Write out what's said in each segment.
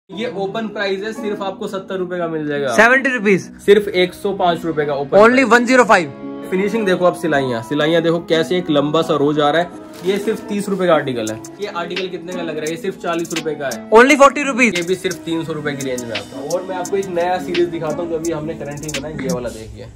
ये open price है, सिर्फ आपको 70 रुपए का मिल जाएगा। 70 रुपीज, सिर्फ 105 रुपए का ओपन। ओनली 105। फिनिशिंग देखो आप, सिलाइयाँ देखो कैसे एक लंबा सा रोज आ रहा है। ये सिर्फ 30 रुपए का आर्टिकल है। ये आर्टिकल कितने का लग रहा है? ये सिर्फ 40 रुपए का है। Only 40 rupees. ये भी सिर्फ 300 रुपए की रेंज में आता है। और मैं आपको एक नया सीरीज दिखाता हूँ जो अभी हमने करंटली बनाया, ये वाला देखिए।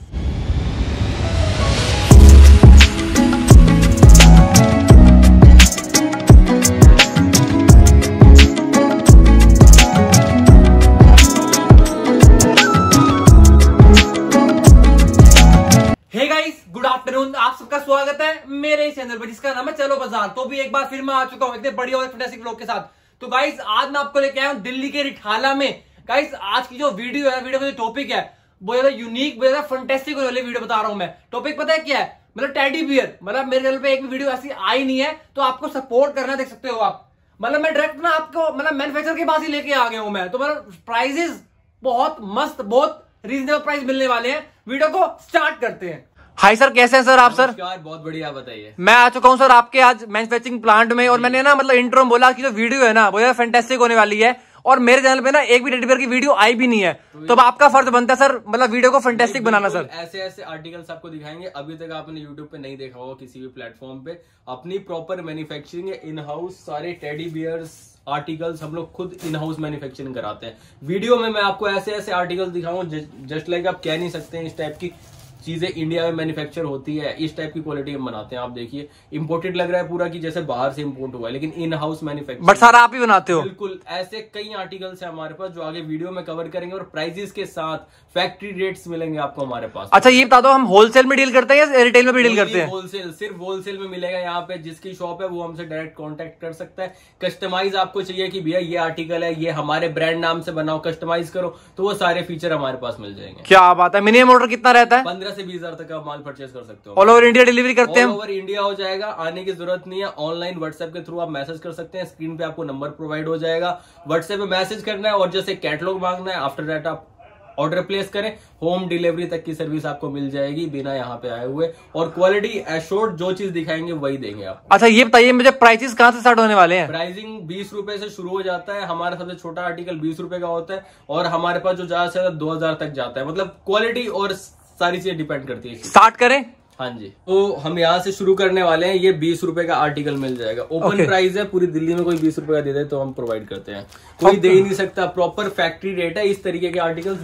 आप सबका स्वागत है मेरे चैनल पर जिसका नाम है चलो बाजार। तो भी एक बार फिर मैं आ चुका हूं इतने बढ़िया और फैंटास्टिक व्लॉग के साथ। तो गाइस आज मैं आपको लेके आया हूं दिल्ली के रिठाला में। गाइस आज की जो वीडियो है, वीडियो का जो टॉपिक है बहुत ज्यादा यूनिक, बहुत ज्यादा फैंटास्टिक वाली वीडियो बता रहा हूं मैं। टॉपिक पता है क्या है? मतलब टेडी बियर। मतलब मेरे चैनल पे एक भी वीडियो ऐसी आई नहीं है, तो आपको सपोर्ट करना, देख सकते हो आप। मतलब मैं डायरेक्ट ना आपको मतलब मैन्युफैक्चर के पास ही लेके आ गया हूं मैं। तो मतलब प्राइजेस बहुत मस्त, बहुत रीजनेबल प्राइस मिलने वाले हैं। वीडियो को स्टार्ट करते हैं। हाय सर, कैसे हैं सर आप? सर बहुत बढ़िया, बताइए। मैं आ चुका हूं सर आपके आज मैन्युफैक्चरिंग प्लांट में, और मैंने ना मतलब इंट्रो में बोला कि जो वीडियो है ना वो यार फैंटास्टिक होने वाली है। और मेरे चैनल पे ना एक भी टेडी बियर की वीडियो आई भी नहीं है, तो अब आपका फर्ज बनता है सर मतलब वीडियो को फैंटास्टिक बनाना। सर ऐसे ऐसे आर्टिकल्स आपको दिखाएंगे, अभी तक आपने यूट्यूब पे नहीं देखा होगा किसी भी प्लेटफॉर्म पे। अपनी प्रॉपर मैन्युफैक्चरिंग है, इन हाउस सारे टेडी बियर्स आर्टिकल्स हम लोग खुद इन हाउस मैन्युफैक्चरिंग कराते हैं। वीडियो में मैं आपको ऐसे ऐसे आर्टिकल्स दिखाऊंगा जस्ट लाइक आप कह नहीं सकते हैं इस टाइप की चीजें इंडिया में मैन्युफैक्चर होती है, इस टाइप की क्वालिटी हम बनाते हैं। आप देखिए इम्पोर्टेड लग रहा है पूरा कि जैसे बाहर से इम्पोर्ट हुआ है, लेकिन इन हाउस मैन्युफैक्चर। बट सारा आप ही बनाते हो? बिल्कुल, ऐसे कई आर्टिकल्स हैं हमारे पास जो आगे वीडियो में कवर करेंगे, और प्राइजेस के साथ फैक्ट्री रेट्स मिलेंगे आपको हमारे पास। अच्छा ये बता दो, हम होलसेल में डील करते हैं या रिटेल में भी डील करते हैं? होलसेल, सिर्फ होलसेल में मिलेगा। यहाँ पे जिसकी शॉप है वो हमसे डायरेक्ट कॉन्टेक्ट कर सकता है। कस्टमाइज आपको चाहिए कि भैया ये आर्टिकल है, ये हमारे ब्रांड नाम से बनाओ, कस्टमाइज करो, तो वो सारे फीचर हमारे पास मिल जाएंगे। क्या बात है। मिनिमम ऑर्डर कितना रहता है? 15 से 20 हजार तक का परचेज कर सकते हो। ऑल ओवर इंडिया डिलीवरी करते हैं? ऑल ओवर इंडिया हो जाएगा, आने की जरूरत नहीं है। ऑनलाइन व्हाट्सएप के थ्रू आप मैसेज कर सकते हैं, स्क्रीन पे आपको नंबर प्रोवाइड हो जाएगा। व्हाट्सएप पे मैसेज करना है और जैसे कैटलॉग मांगना है, आफ्टर दैट आप ऑर्डर प्लेस करें, होम डिलीवरी तक की सर्विस आपको मिल जाएगी बिना यहाँ पे आए हुए। और क्वालिटी एश्योर्ड, जो चीज दिखाएंगे वही देंगे आप। अच्छा ये बताइए मुझे प्राइसेस कहाँ से स्टार्ट होने वाले हैं? प्राइसिंग 20 रुपए से शुरू हो जाता है। हमारा सबसे छोटा आर्टिकल 20 रुपए का होता है, और हमारे पास जो ज्यादा से ज्यादा 2000 तक जाता है। मतलब क्वालिटी और सारी चीजें डिपेंड करती है। स्टार्ट करें? हाँ जी, तो हम यहाँ से शुरू करने वाले हैं। ये 20 रुपए का आर्टिकल मिल जाएगा। ओपन प्राइस है, पूरी दिल्ली में कोई 20 रुपए का दे दे तो हम प्रोवाइड करते हैं, कोई दे ही नहीं सकता। प्रॉपर फैक्ट्री रेट है। इस तरीके के आर्टिकल्स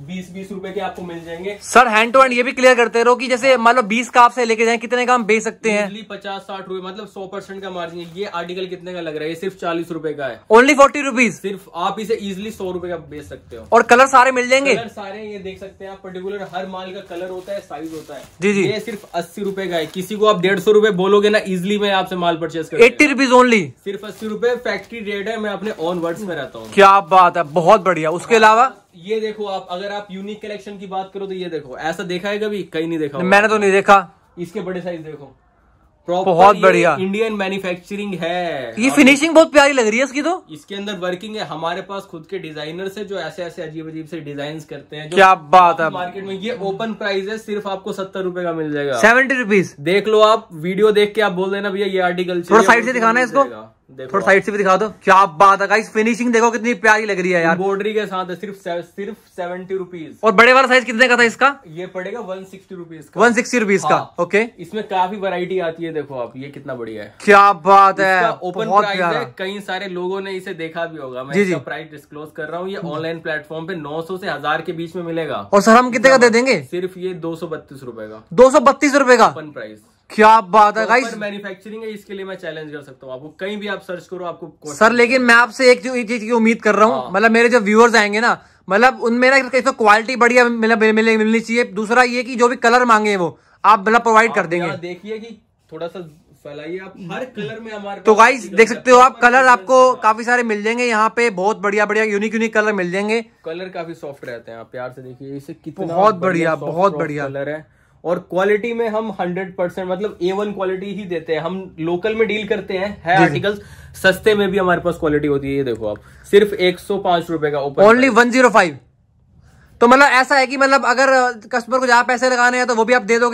20 रुपए के आपको मिल जाएंगे। सर हैंड टू हैंड ये भी क्लियर करते रहो कि जैसे मान लो 20 का आपसे लेके जाए कितने का हम बेच सकते हैं? 50-60 रुपए, मतलब 100% का मार्जिन है। ये आर्टिकल कितने का लग रहा है? ये सिर्फ 40 रुपए का है। Only 40 rupees. सिर्फ आप इसे इजिली 100 रुपए का बेच सकते हो। और कलर सारे मिल जाएंगे? कलर सारे ये देख सकते हैं आप, पर्टिकुलर हर माल का कलर होता है, साइज होता है। जी जी। ये सिर्फ 80 रुपए का है। किसी को आप 150 रुपए बोलोगे ना, इजिली मैं आपसे माल परचेज कर 80 रुपीज ओनली। सिर्फ 80 रुपए फैक्ट्री रेट है। मैं अपने ऑन वर्ड्स में रहता हूँ। क्या बात है, बहुत बढ़िया। उसके अलावा ये देखो आप, अगर आप यूनिक कलेक्शन की बात करो तो ये देखो, ऐसा देखा है कभी? कहीं नहीं देखा। मैंने तो नहीं देखा। इसके बड़े साइज देखो, बहुत बढ़िया इंडियन मैन्युफैक्चरिंग है। ये फिनिशिंग बहुत प्यारी लग रही है इसकी। तो इसके अंदर वर्किंग है। हमारे पास खुद के डिजाइनर्स है जो ऐसे ऐसे अजीब अजीब से डिजाइन करते हैं। क्या बात है। मार्केट में ये ओपन प्राइस है, सिर्फ आपको 70 रुपए का मिल जाएगा। 70 रुपीज। देख लो आप, वीडियो देख के आप बोल देना भैया ये आर्टिकल थोड़ा साइड से दिखाना है इसको, थोड़ा साइड से भी दिखा दो। क्या बात है गाइस, फिनिशिंग देखो कितनी प्यारी लग रही है यार। एम्ब्रॉयडरी के साथ है, सिर्फ 70 रुपीज। और बड़े वाला साइज कितने का था इसका? ये पड़ेगा 160 रुपीज का। 160 रुपीज का। ओके। इसमें काफी वैरायटी आती है। देखो आप, ये कितना बढ़िया है। क्या बात है, ओपन प्राइस है। कई सारे लोगों ने इसे देखा भी होगा। मैं इसका प्राइस डिस्क्लोज कर रहा हूँ। ये ऑनलाइन प्लेटफॉर्म पे 900 से 1000 के बीच में मिलेगा। और सर हम कितने का दे देंगे? सिर्फ ये 232 रुपए का। 232 रुपए का ओपन प्राइस। क्या बात है गाइस। मैन्युफैक्चरिंग है, इसके लिए मैं चैलेंज कर सकता हूँ आपको। कहीं भी आप सर्च करो आपको। सर लेकिन मैं आपसे एक चीज की उम्मीद कर रहा हूँ, मतलब मेरे जो व्यूअर्स आएंगे ना, मतलब उनमें ना क्वालिटी बढ़िया मिलनी चाहिए। दूसरा ये कि जो भी कलर मांगे वो आप मतलब प्रोवाइड कर देंगे। देखिए कि थोड़ा सा फैलाइए आप, हर कलर में हमारे। तो गाइस देख सकते हो आप, कलर आपको काफी सारे मिल जाएंगे यहाँ पे। बहुत बढ़िया बढ़िया यूनिक कलर मिल जाएंगे। कलर काफी सॉफ्ट रहते हैं, आप प्यार से देखिए इसे, कितना बहुत बढ़िया, बहुत बढ़िया कलर है। और क्वालिटी में हम 100% मतलब A1 क्वालिटी ही देते हैं। हम लोकल में डील करते हैं आर्टिकल्स, सस्ते में भी हमारे पास क्वालिटी होती है। ये देखो आप, सिर्फ 105 रुपए का ओपन। ओनली 105। तो मतलब ऐसा है कि मतलब अगर कस्टमर को ज्यादा पैसे लगाने हैं तो वो भी आप दे दोगे,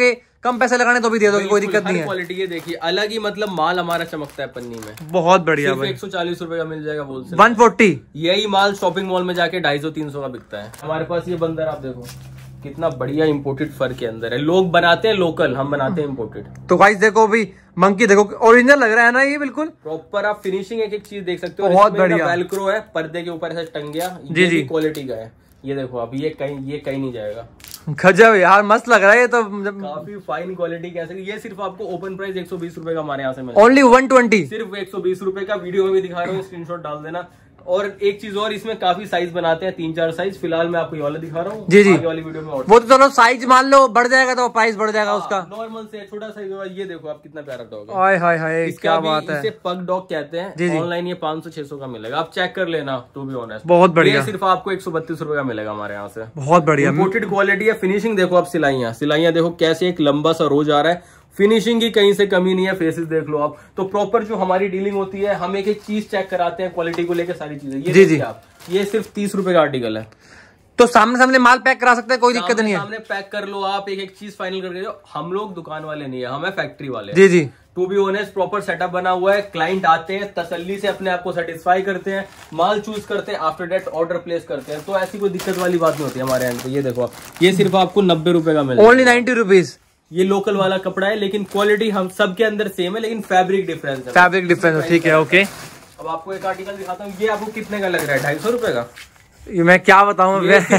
कम पैसे लगाने तो भी दे दोगे, कोई दिक्कत नहीं है। क्वालिटी ये देखिए अलग ही, मतलब माल हमारा चमकता है पन्नी में। बहुत बढ़िया भाई। 140 रुपए का मिल जाएगा होलसेल। 140। यही माल शॉपिंग मॉल में जाके 250-300 का बिकता है। हमारे पास ये बंदर आप देखो कितना बढ़िया इम्पोर्टेड फर के अंदर है। लोग बनाते हैं लोकल, हम बनाते हैं इम्पोर्टेड। तो गाइस देखो भी मंकी देखो ओरिजिनल लग रहा है ना, ये बिल्कुल प्रॉपर। आप फिनिशिंग एक एक चीज देख सकते हो। बहुत बढ़िया। वेलक्रो है, पर्दे के ऊपर ऐसा टंग गया। जी जी, क्वालिटी का है। ये देखो आप, ये कहीं नहीं जाएगा। गजब यार, मस्त लग रहा है ये तो, काफी फाइन क्वालिटी कह सकते। ये सिर्फ आपको ओपन प्राइस 120 रुपए का हमारे यहाँ से मिलेगा। ओनली 120, सिर्फ 120 रुपए का। वीडियो में भी दिखा रहा हूँ, स्क्रीनशॉट डाल देना। और एक चीज और, इसमें काफी साइज बनाते हैं, 3-4 साइज। फिलहाल मैं आपको ये वाला दिखा रहा हूँ। जी जी, आगे वाली वीडियो में और वो तो चलो साइज मान लो बढ़ जाएगा तो प्राइस बढ़ जाएगा उसका। नॉर्मल से छोटा साइज होगा। ये देखो आप कितना प्यारा डॉग है। हाय हाय हाय, क्या बात है। इसे पग डॉग कहते हैं। ऑनलाइन ये 500-600 का मिलेगा, आप चेक कर लेना। टू बी ऑनेस्ट बहुत बढ़िया। ये सिर्फ आपको 132 रुपए का मिलेगा हमारे यहाँ से। बहुत बढ़िया इम्पोर्टेड क्वालिटी है। फिनिशिंग देखो आप, सिलाइयाँ देखो कैसे एक लंबा सा रोज आ रहा है। फिनिशिंग की कहीं से कमी नहीं है। फेसेस देख लो आप। तो प्रॉपर जो हमारी डीलिंग होती है, हम एक एक चीज चेक कराते हैं, क्वालिटी को लेकर सारी चीजें। ये देखिए आप, ये सिर्फ 30 रुपए का आर्टिकल है। तो सामने सामने माल पैक करा सकते हैं, कोई दिक्कत नहीं है। सामने पैक कर लो आप, एक एक चीज फाइनल करके दो। हम लोग दुकान वाले नहीं है, हम है फैक्ट्री वाले। जी जी, to be honest proper setup बना हुआ है। क्लाइंट आते हैं, तसल्ली से अपने आप को सेटिस्फाई करते हैं, माल चूज करते हैं, आफ्टर दैट ऑर्डर प्लेस करते हैं। तो ऐसी कोई दिक्कत वाली बात नहीं होती हमारे यहाँ पे। ये देखो आप, ये सिर्फ आपको 90 रुपए का मिलेगा। Only 90 rupees. ये लोकल वाला कपड़ा है, लेकिन क्वालिटी हम सब के अंदर सेम है, लेकिन फैब्रिक डिफरेंस है। फैब्रिक डिफरेंस, ठीक है, ओके। अब आपको एक आर्टिकल दिखाता हूँ। ये आपको कितने का लग रहा है? 250 रुपए का। ये मैं क्या बताऊं,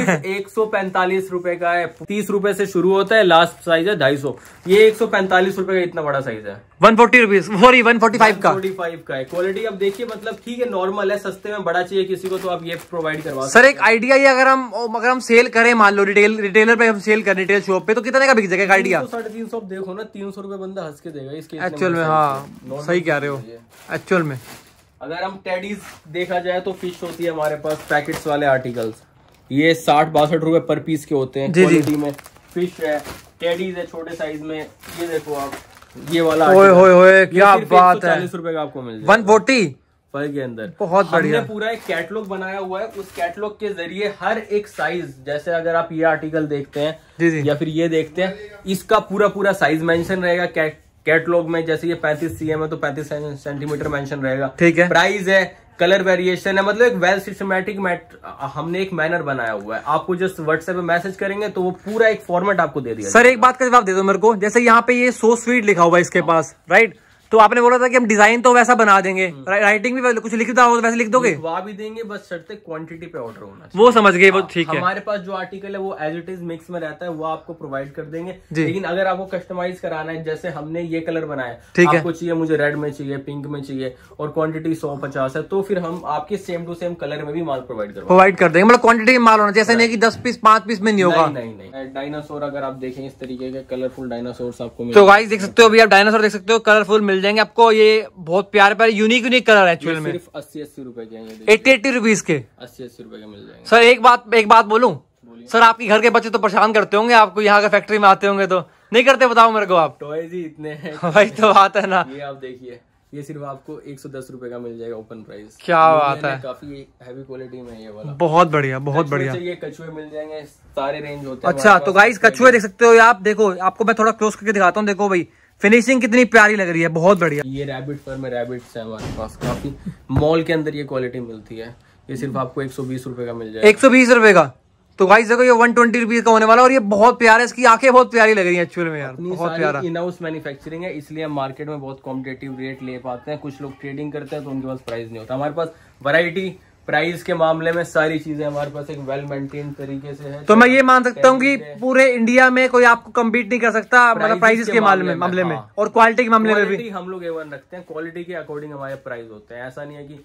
145 रुपए का है। 30 रुपए से शुरू होता है, लास्ट साइज है 250। ये 145 रुपए का इतना बड़ा साइज है। 140 रुपीज, 145 का। 145 का है। क्वालिटी अब देखिए, मतलब ठीक है, नॉर्मल है। सस्ते में बड़ा चाहिए किसी को तो आप ये प्रोवाइड करवा। सर एक आइडिया, ये अगर हम सेल करें, मान लो रिटेलर पे हम सेल करें, रिटेल शॉप पे, तो कितने का बिक जाएगा आइडिया? 350 देखो ना, 300 रुपए बंदा हंस के देगा इसके। एक्चुअल में हाँ सही कह रहे हो। एक्चुअल में अगर हम टेडीज देखा जाए तो फिश होती है हमारे पास, पैकेट्स वाले आर्टिकल्स। ये 60-62 रुपए पर पीस के होते हैं। क्वालिटी में फिश है, टेडीज है छोटे साइज में। ये देखो आप, ये वाला ओए क्या बात है। 140 रुपए का आपको मिल जाएगा 140 फल के अंदर। बहुत बढ़िया। हमने पूरा एक कैटलॉग बनाया हुआ है। उस कैटलॉग के जरिए हर एक साइज, जैसे अगर आप ये आर्टिकल देखते हैं जी या फिर ये देखते हैं, इसका पूरा साइज मेंशन रहेगा कैटलॉग में। जैसे ये 35 cm है तो 35 सेंटीमीटर मेंशन रहेगा। ठीक है। प्राइस है, कलर वेरिएशन है, मतलब एक वेल सिस्टमैटिक हमने एक मैनर बनाया हुआ है। आपको जस्ट व्हाट्सएप पे मैसेज करेंगे तो वो पूरा एक फॉर्मेट आपको दे दिया। सर एक बात का जवाब दे दो मेरे को, जैसे यहाँ पे ये सो स्वीट लिखा हुआ है इसके पास, राइट? तो आपने बोला था कि हम डिजाइन तो वैसा बना देंगे, राइटिंग भी कुछ लिखता हो तो वैसे लिख दोगे? लिखवा भी देंगे, बस शर्ते क्वांटिटी पे ऑर्डर होना चाहिए। वो समझ गए, वो ठीक है। हमारे पास जो आर्टिकल है वो एज इट इज मिक्स में रहता है, वो आपको प्रोवाइड कर देंगे। लेकिन अगर आपको कस्टमाइज कराना है, जैसे हमने ये कलर बनाया, आपको चाहिए, मुझे रेड में चाहिए, पिंक में चाहिए, और क्वांटिटी 150 है, तो फिर हम आपके सेम टू सेम कलर में भी माल प्रोवाइड कर देंगे। मतलब क्वांटिटी में माल होना चाहिए, ऐसा नहीं कि 10 पीस 5 पीस में नहीं होगा। नहीं। डायनासोर अगर आप देखें, इस तरीके के कलरफुल डायनासोर आपको तो गाइस देख सकते हो, अभी आप डायनासोर देख सकते हो, कलरफुल मिल जाएंगे आपको। ये बहुत प्यारे यूनिक कलर है एक्चुअल में। सिर्फ 80-80 रुपए के, 80-80 रुपीज के, 80-80 रुपए के मिल जाएंगे। सर एक बात बोलूं, सर आपके घर के बच्चे तो परेशान करते होंगे आपको, यहाँ के फैक्ट्री में आते होंगे, तो नहीं करते? बताओ मेरे को आप। टॉयज ही इतने हैं। वही तो बात है ना। ये आप देखिए, ये सिर्फ आपको 110 रुपए का मिल जाएगा ओपन प्राइस। क्या बात है, काफी हैवी क्वालिटी में ये वाला। बहुत बढ़िया, बहुत बढ़िया। ये कछुए मिल जाएंगे, सारे रेंज होते हैं। अच्छा, तो गाइस कछुए देख सकते हो आप। देखो आपको मैं थोड़ा क्लोज करके दिखाता हूँ। देखो भाई, फिनिशिंग कितनी प्यारी लग रही है, बहुत बढ़िया। ये रैबिट फर में रैबिट्स है हमारे पास, काफी मॉल के अंदर ये क्वालिटी मिलती है। ये सिर्फ आपको 120 रुपए का मिल जाएगा। 120 रुपए का। तो गाइस देखो, ये 120 रुपीज का होने वाला, और ये बहुत प्यारा है, इसकी आंखें बहुत प्यारी लग रही है एक्चुअल में यार, बहुत प्यारा। इन हाउस मैन्युफैक्चरिंग है, इसलिए हम मार्केट में बहुत कॉम्पिटेटिव रेट ले पाते हैं। कुछ लोग ट्रेडिंग करते हैं तो उनके पास प्राइस नहीं होता। हमारे पास वैरायटी, प्राइस के मामले में सारी चीजें हमारे पास एक वेल मेंटेन तरीके से है। तो मैं ये मान सकता हूँ कि पूरे इंडिया में कोई आपको कम्पीट नहीं कर सकता, मतलब प्राइस के मामले में और क्वालिटी के मामले में भी हम लोग A1 रखते हैं। क्वालिटी के अकॉर्डिंग हमारे प्राइस होते हैं। ऐसा नहीं है कि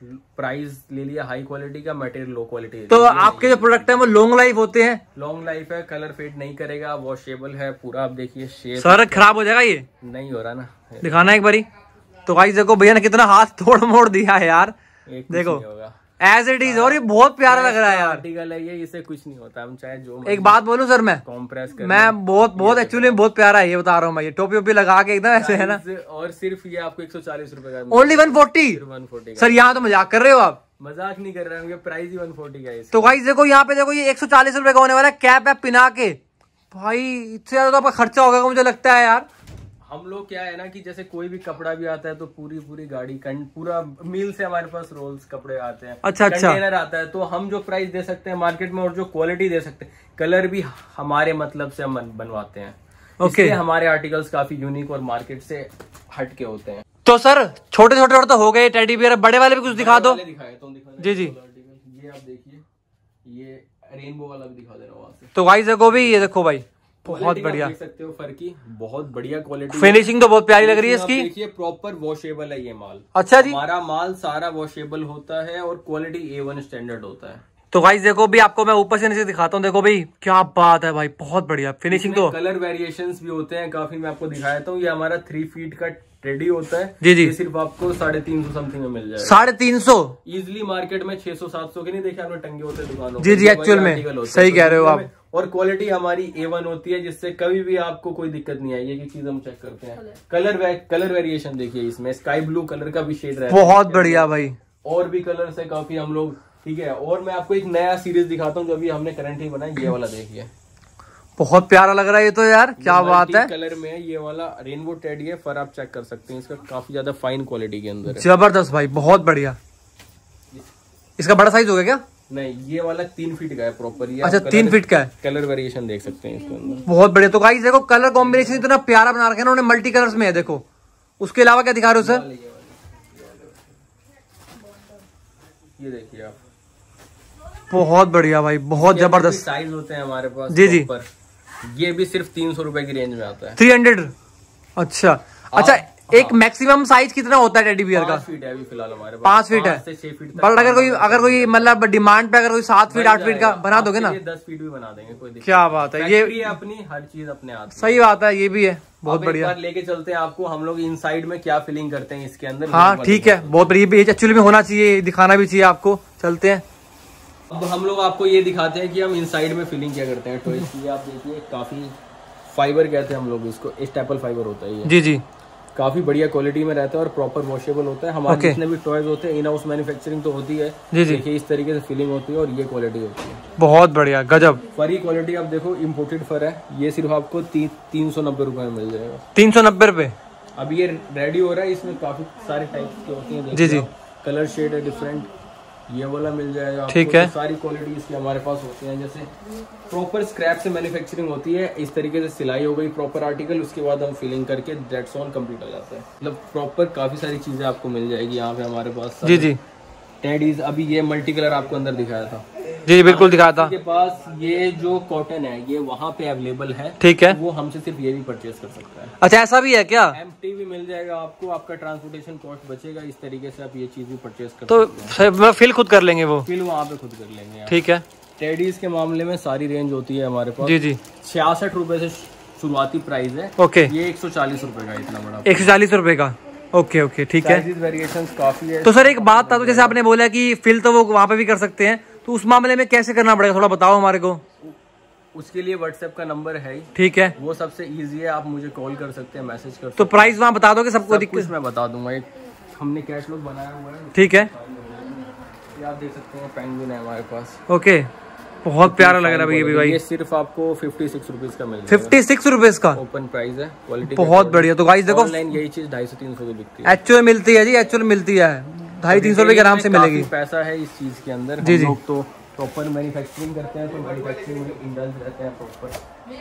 प्राइस ले लिया हाई क्वालिटी का, मटेरियल लो क्वालिटी। तो आपके जो प्रोडक्ट है वो लॉन्ग लाइफ होते हैं? लॉन्ग लाइफ है, कलर फेड नहीं करेगा, वॉशेबल है पूरा। आप देखिए शेप। सर खराब हो जाएगा ये? नहीं हो रहा ना, दिखाना एक बारी। तो गाइस देखो, भैया ने कितना हाथ तोड़ मोड़ दिया है यार, देखो एज इट इज। और ये बहुत प्यारा लग रहा है यार। आर्टिकल है ये, इससे कुछ नहीं होता। हम चाहे जो एक बात बोलूं सर, मैं कॉम्प्रेस कर, मैं बहुत एक्चुअली बहुत प्यारा है ये, बता रहा हूँ मैं। ये टोपी वोपी लगा के एकदम ऐसे है ना। और सिर्फ ये आपको 140 रुपए का। ओनली 140? सर यहाँ तो मजाक कर रहे हो आप। मजाक नहीं कर रहे हैं, प्राइस ही 140 का है। तो गाइस देखो, यहाँ पे देखो, ये 140 रुपए का होने वाला है। कैप है पिना के, भाई इससे ज्यादा तो आपका खर्चा होगा मुझे लगता है यार। हम लोग क्या है ना कि जैसे कोई भी कपड़ा भी आता है तो पूरी गाड़ी पूरा मील से हमारे पास रोल्स कपड़े आते हैं। अच्छा कंटेनर आता है, तो हम जो प्राइस दे सकते हैं मार्केट में और जो क्वालिटी दे सकते हैं, कलर भी हमारे मतलब से हम बनवाते हैं। इसलिए हमारे आर्टिकल्स काफी यूनिक और मार्केट से हट के होते हैं। तो सर छोटे छोटे तो हो गए टेडी बियर, बड़े वाले भी कुछ दिखा दो। जी जी, ये आप देखिए, ये रेनबो वाला भी दिखा दे रहा हूँ वहाँ से। तो गाइस देखो भी, ये देखो भाई बहुत बढ़िया, देख सकते हो फर की, बहुत बढ़िया क्वालिटी, फिनिशिंग तो बहुत प्यारी लग रही है इसकी। देखिए प्रॉपर वॉशेबल है ये माल। अच्छा जी, हमारा माल सारा वॉशेबल होता है और क्वालिटी A1 स्टैंडर्ड होता है। तो गाइस देखो भी, आपको मैं ऊपर से नीचे दिखाता हूँ। देखो भाई क्या बात है भाई, बहुत बढ़िया फिनिशिंग। तो कलर वेरिएशंस भी होते हैं काफी, मैं आपको दिखाता हूँ। ये हमारा 3 फीट का टेडी होता है जी जी, ये सिर्फ आपको 350 समथिंग में मिल जाएगा। 350 इजिली मार्केट में 600-700 के नहीं देखे आपने टंगे होते दुकानों जी जी, एक्चुअल में सही कह रहे हो आप। और क्वालिटी हमारी A1 होती है, जिससे कभी भी आपको कोई दिक्कत नहीं आएगी। ये चीज हम चेक करते हैं। कलर वेरिएशन देखिए, इसमें स्काई ब्लू कलर का भी शेड रहता है, बहुत बढ़िया भाई। और भी कलर है काफी हम लोग, ठीक है। और मैं आपको एक नया सीरीज दिखाता हूँ जो अभी हमने करंटली बनाया, ये वाला देखिए, बहुत प्यारा लग रहा है ये तो यार, क्या बात है। कलर में है, ये वाला रेनबो टेडी है, फर आप चेक कर सकते हैं, इसका काफी ज्यादा फाइन क्वालिटी के अंदर है। जबरदस्त भाई, बहुत बढ़िया। इसका बड़ा साइज होगा क्या? नहीं, ये वाला 3 फीट का है प्रॉपर। ये अच्छा 3 फीट का है। कलर वेरिएशन देख सकते हैं इसके अंदर, बहुत बढ़िया। तो गाइस देखो कलर कॉम्बिनेशन इतना प्यारा बना रखा है उन्होंने, मल्टी कलर्स में है। देखो उसके अलावा क्या दिखा रहे हो सर? ये देखिए आप, बहुत बढ़िया भाई, बहुत जबरदस्त साइज होते हैं हमारे पास जी जी। ये भी सिर्फ 300 रुपए की रेंज में आता है। 300? अच्छा अच्छा, एक मैक्सिमम साइज कितना होता है टेडी बियर का? 5 फीट है अभी फिलहाल हमारे पास। 5 फीट है, 5 से 6 फीट तक। बट अगर कोई मतलब डिमांड पे अगर कोई 7 फीट 8 फीट का बना दोगे ना, 10 फीट भी बना देंगे, कोई दिक्कत। क्या बात है, ये अपनी हर चीज अपने हाथ। सही बात है, ये भी है, बहुत बढ़िया। लेके चलते हैं आपको, हम लोग इनसाइड में क्या फीलिंग करते हैं इसके अंदर। हाँ ठीक है, बहुत बढ़िया, एक्चुअली में होना चाहिए, दिखाना भी चाहिए आपको। चलते हैं, अब हम लोग आपको ये दिखाते हैं कि हम इनसाइड में फीलिंग क्या करते हैं टॉयज की। आप देखिए, काफी फाइबर कहते हैं हम लोग इसको, स्टेपल फाइबर होता है ये। जी जी, काफी बढ़िया क्वालिटी में रहता है और प्रॉपर वॉशेबल होता है। हमारे जितने भी टॉयज होते हैं, इन हाउस मैन्युफैक्चरिंग तो होती है। जी जी, देखिए इस तरीके से फीलिंग होती है और ये क्वालिटी होती है, बहुत बढ़िया, गजब। फरी क्वालिटी आप देखो, इम्पोर्टेड फर है। ये सिर्फ आपको 390 रुपए में मिल जाएगा। 390 रुपए। अब ये रेडी हो रहा है, इसमें काफी सारे टाइप्स के होते हैं। जी जी, कलर शेड है डिफरेंट, ये वाला मिल जाएगा। ठीक है, सारी क्वालिटी इसकी हमारे पास होती है। जैसे प्रॉपर स्क्रैप से मैन्युफैक्चरिंग होती है, इस तरीके से सिलाई हो गई प्रॉपर आर्टिकल, उसके बाद हम फिलिंग करके दैट्स ऑन कंप्लीट हो जाता है। मतलब प्रॉपर काफी सारी चीजें आपको मिल जाएगी यहाँ पे हमारे पास। जी जी, टेडीज, अभी ये मल्टी कलर आपको अंदर दिखाया था। जी बिल्कुल दिखाया था। के पास ये जो कॉटन है ये वहाँ पे अवेलेबल है, ठीक है, वो हमसे सिर्फ ये भी परचेज कर सकता है। अच्छा ऐसा भी है क्या? एम्प्टी भी मिल जाएगा आपको, आपका ट्रांसपोर्टेशन कॉस्ट बचेगा। इस तरीके से आप ये चीज भी परचेज कर सकते हैं। तो फिल खुद कर लेंगे वो? फिल वहाँ पे खुद कर लेंगे। ठीक है। टेडीज के मामले में सारी रेंज होती है हमारे पास। जी जी, 66 रुपए से शुरुआती प्राइस है। ओके, ये 140 रुपए का, इतना बड़ा 140 रुपए का। ओके ओके, ठीक है। वेरिएशंस काफी है। तो सर एक बात था, तो जैसे आपने बोला कि फिल तो वो वहाँ पे भी कर सकते हैं, तो उस मामले में कैसे करना पड़ेगा, थोड़ा बताओ हमारे को। उसके लिए व्हाट्सएप का नंबर है, ठीक है, वो सबसे इजी है। आप मुझे कॉल कर सकते हैं, मैसेज कर सकते हैं। तो प्राइस वहाँ बता दोगे सबको? कुछ मैं बता दूंगा। एक हमने कैटलॉग बनाया हुआ है, ठीक है, ये आप देख सकते हैं। पेंगुइन है हमारे पास। ओके, बहुत प्यारा लग रहा है भाई। ये सिर्फ आपको 56 रुपीज का मिल जाएगा। 56 रुपीज का ओपन प्राइस है, क्वालिटी बहुत बढ़िया। तो गाइस देखो, ऑनलाइन यही चीज 250-300 की बिकती है। एक्चुअल मिलती है जी, एक्चुअल मिलती है 250-300 रुपए के आराम से मिलेगी। पैसा है इस चीज के अंदर। जी जी, हम लोग तो प्रॉपर मैन्युफैक्चरिंग करते हैं, तो मैन्युफैक्चरिंग में इंडल्ज रहते हैं प्रॉपर।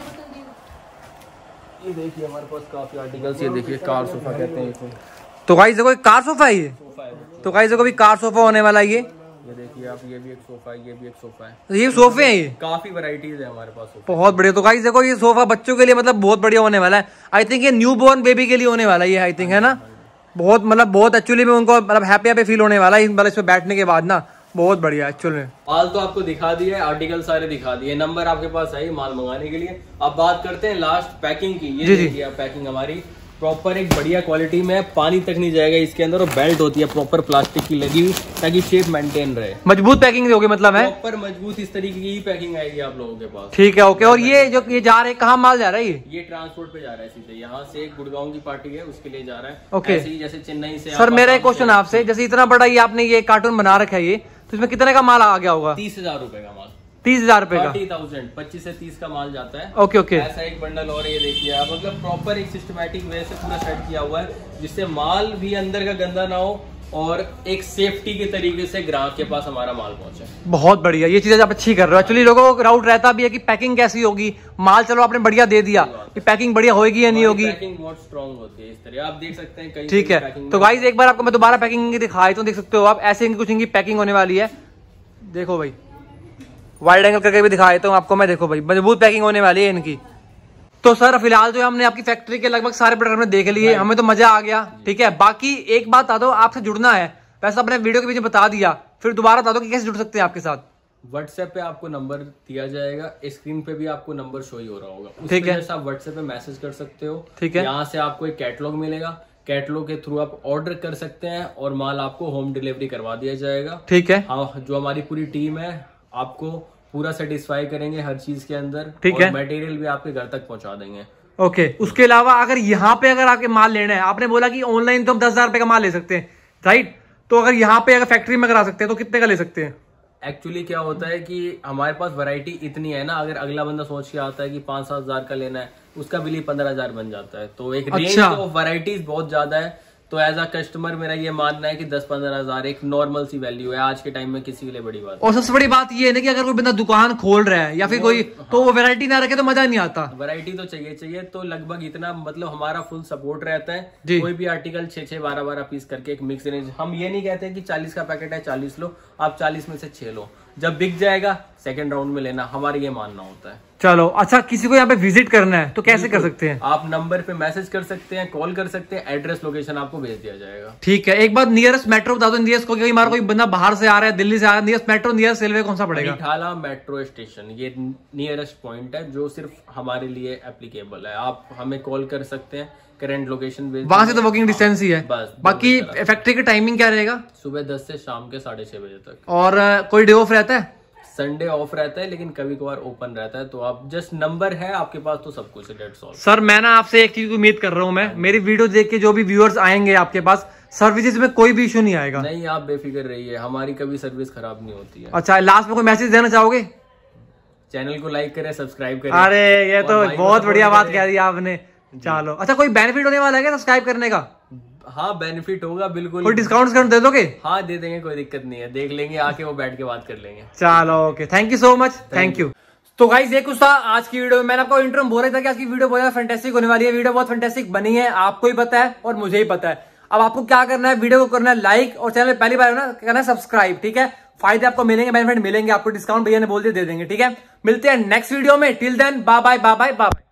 ये देखिए हमारे पास काफी आर्टिकल्स, ये देखिए कार सोफा कहते हैं इसको। तो गाइस देखो कार सोफा है ये। तो गाइस देखो भी कार सोफा होने वाला है ये देखिए आप, ये भी एक सोफा है, ये भी एक सोफा है। तो ये सोफे हैं, ये काफी वैरायटीज है हमारे पास। बहुत बढ़िया। तो गाइस देखो ये सोफा बच्चों के लिए मतलब बहुत बढ़िया होने वाला है। आई थिंक ये न्यू बॉर्न बेबी के लिए होने वाला है ये, आई थिंक, है ना? बहुत मतलब बहुत एक्चुअली में उनको मतलब हैप्पी फील होने वाला है मतलब इस पे बैठने के बाद ना। बहुत बढ़िया एक्चुअल में। माल तो आपको दिखा दिया है, आर्टिकल सारे दिखा दिए, नंबर आपके पास है माल मंगाने के लिए। अब बात करते हैं लास्ट पैकिंग की। ये देखिए आप, पैकिंग हमारी प्रॉपर एक बढ़िया क्वालिटी में, पानी तक नहीं जाएगा इसके अंदर, और बेल्ट होती है प्रॉपर प्लास्टिक की लगी हुई, ताकि शेप मेंटेन रहे। मजबूत पैकिंग होगी मतलब है, प्रॉपर मजबूत इस तरीके की ही पैकिंग आएगी आप लोगों के पास। ठीक है, ओके। और ये जो ये जा रहे हैं, कहाँ माल जा रहा है ये ट्रांसपोर्ट पे जा रहा है सीधे। यहाँ से एक गुड़गांव की पार्टी है, उसके लिए जा रहा है। ओके, जैसे चेन्नई से। सर मेरा एक क्वेश्चन आपसे, जैसे इतना बड़ा ये आपने ये कार्टून बना रखा है, ये तो इसमें कितने का माल आ गया होगा? 30,000 रुपए का माल। 30,000 रुपए का, 30,000, 25 से 30 का माल जाता है। Okay okay. ऐसा एक बंडल और ये देखिए आप, मतलब प्रॉपर एक सिस्टमैटिक वे से पूरा सेट किया हुआ है जिससे माल भी अंदर का गंदा ना हो और एक सेफ्टी के तरीके से ग्राहक के पास हमारा माल पहुंचे। बहुत बढ़िया, ये चीजें आप अच्छी कर रहे हो। एक्चुअली लोगों को डाउट रहता भी है कि पैकिंग कैसी होगी, माल चलो आपने बढ़िया दे दिया कि पैकिंग बढ़िया होगी या नहीं होगी। पैकिंग बहुत स्ट्रांग होती है, इस तरह आप देख सकते हैं कहीं। ठीक है, तो गाइस एक बार आपको मैं दोबारा पैकिंग दिखाई तो देख सकते हो आप, ऐसे इनकी कुछ इनकी पैकिंग होने वाली है। देखो भाई, वाइड एंगल करके भी दिखाया तो आपको मैं, देखो भाई मजबूत पैकिंग होने वाली है इनकी। तो सर फिलहाल जो हमने आपकी फैक्ट्री के लगभग सारे प्रोडक्ट में देख लिए, हमें तो मजा आ गया। ठीक है, बाकी एक बात बता दो, आपसे जुड़ना है, वैसे अपने वीडियो के बीच में बता दिया, फिर दोबारा बता दो कि कैसे जुड़ सकते हैं आपके साथ। व्हाट्सएप पे आपको नंबर दिया जाएगा, स्क्रीन पे भी आपको नंबर शो ही हो रहा होगा, ठीक है। आप व्हाट्सएप पे मैसेज कर सकते हो। ठीक है, यहाँ से आपको एक कैटलॉग मिलेगा, कैटलॉग के थ्रू आप ऑर्डर कर सकते हैं और माल आपको होम डिलीवरी करवा दिया जाएगा। ठीक है, हाँ, जो हमारी पूरी टीम है आपको पूरा सेटिस्फाई करेंगे हर चीज के अंदर। ठीक है, मटेरियल भी आपके घर तक पहुंचा देंगे। ओके। उसके अलावा अगर यहाँ पे अगर आपके माल लेना है, आपने बोला कि ऑनलाइन तो हम 10,000 रुपए का माल ले सकते हैं, राइट? तो अगर यहाँ पे अगर फैक्ट्री में करा सकते हैं तो कितने का ले सकते हैं? एक्चुअली क्या होता है कि हमारे पास वैरायटी इतनी है ना, अगर अगला बंदा सोच के आता है कि 5-7 हजार का लेना है, उसका बिल ही 15,000 बन जाता है। तो एक रेंज ऑफ वैरायटीज बहुत ज्यादा है। तो एज अ कस्टमर मेरा ये मानना है कि 10-15 हजार एक नॉर्मल सी वैल्यू है आज के टाइम में किसी के लिए बड़ी बात। और सबसे बड़ी बात ये है ना कि अगर कोई बंदा दुकान खोल रहा है या फिर कोई, तो वो वैरायटी ना रखे तो मजा नहीं आता। वैरायटी तो चाहिए, तो लगभग इतना, मतलब हमारा फुल सपोर्ट रहता है। कोई भी आर्टिकल 6-6, 12-12 पीस करके एक मिक्स रेंज। हम ये नहीं कहते कि 40 का पैकेट है 40 लो, आप 40 में से 6 लो, जब बिक जाएगा सेकंड राउंड में लेना, हमारा ये मानना होता है। चलो अच्छा, किसी को यहाँ पे विजिट करना है तो कैसे कर सकते हैं? आप नंबर पे मैसेज कर सकते हैं, कॉल कर सकते हैं, एड्रेस लोकेशन आपको भेज दिया जाएगा। ठीक है, एक बार नियरेस्ट मेट्रो बता दो नियरेस्ट को, क्योंकि हमारा कोई बंदा बाहर से आ रहा है, दिल्ली से आ रहा है, नियरेस्ट मेट्रो नियरेस्ट रेलवे कौन सा पड़ेगा? रिठाला मेट्रो स्टेशन ये नियरेस्ट पॉइंट है जो सिर्फ हमारे लिए एप्लीकेबल है। आप हमें कॉल कर सकते हैं, करंट लोकेशन भेज, वहां से तो वॉकिंग डिस्टेंस ही है बस। बाकी फैक्ट्री का टाइमिंग क्या रहेगा? सुबह 10 से शाम के 6:30 बजे तक। और कोई डे ऑफ रहता है? संडे ऑफ रहता है, लेकिन कभी कभार ओपन रहता है। तो आप जस्ट नंबर है आपके पास तो सब कुछ है, डेट्स ऑल। सर मैं ना आपसे एक चीज की उम्मीद कर रहा हूँ, मैं मेरी वीडियो देख के जो भी व्यूअर्स आएंगे आपके पास, सर्विसेज में कोई भी इशू नहीं आएगा? नहीं, आप बेफिक्र रहिए, हमारी कभी सर्विस खराब नहीं होती है। अच्छा, लास्ट में कोई मैसेज देना चाहोगे? चैनल को लाइक करें, सब्सक्राइब करें। अरे ये तो बहुत बढ़िया बात कह दी आपने। चलो अच्छा, कोई बेनिफिट होने वाला है क्या सब्सक्राइब करने का? हाँ, बेनिफिट होगा बिल्कुल। कोई डिस्काउंट दे दोगे? हाँ दे देंगे, कोई दिक्कत नहीं है, देख लेंगे आके, वो बैठ के बात कर लेंगे। चलो okay, thank you so much, thank you. तो गाइस ये कुछ था आज की वीडियो में। मैंने आपको इंट्रो में बोला था कि आज की वीडियो बहुत फैंटास्टिक होने वाली है। वीडियो बहुत फैंटास्टिक बनी है, आपको ही पता है और मुझे ही पता है। अब आपको क्या करना है, वीडियो को करना है लाइक, और चैनल पहली बार ना करना है सब्सक्राइब। ठीक है, फायदे आपको मिलेंगे, बेनिफिट मिलेंगे आपको, डिस्काउंट भैया ने बोल दिए दे देंगे। ठीक है, मिलते हैं नेक्स्ट वीडियो में। Till then bye bye bye bye bye.